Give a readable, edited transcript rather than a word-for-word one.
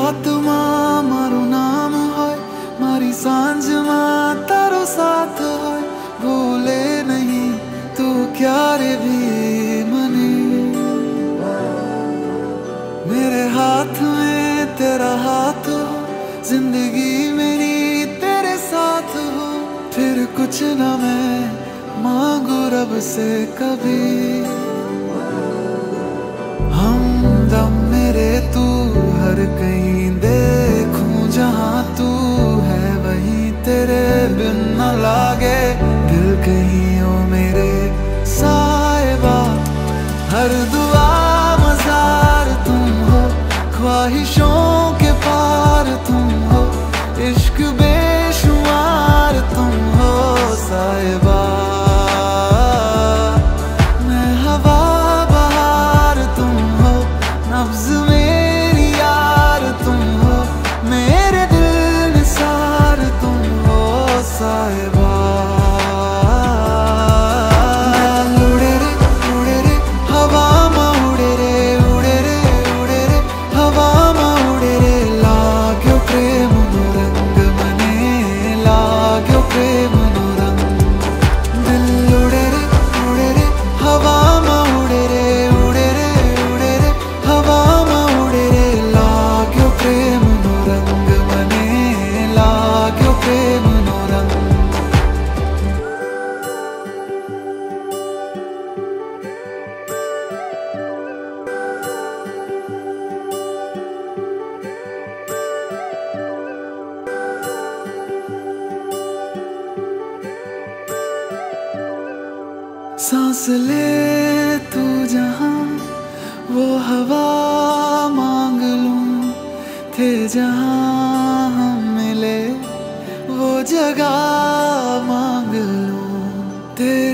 રાતમાં મારું નામ હોય, મારી સાંજમાં તારો સાથ હોય, ભૂલે નહીં તું ક્યારે भी मने। मेरे हाथ में तेरा हाथ हो, जिंदगी मेरी तेरे साथ हो, फिर कुछ न मैं मांगू रब से कभी। हमदम मेरे तू हर कहीं देखूं जहां तू है वहीं तेरे बिन न लागे दिल कहीं ओ मेरे साहिबा। हर दुआ मजार तुम हो, ख्वाहिशों के पार तुम हो, इश्क बेशुमार तुम हो साहिबा। मैं हवा बहार तुम हो, नब्ज मेरी यार तुम हो, मेरे दिल निसार तुम हो साहिबा। सांस ले तू जहां वो हवा मांग लूं, थे जहां हम मिले वो जगह मांग लूं।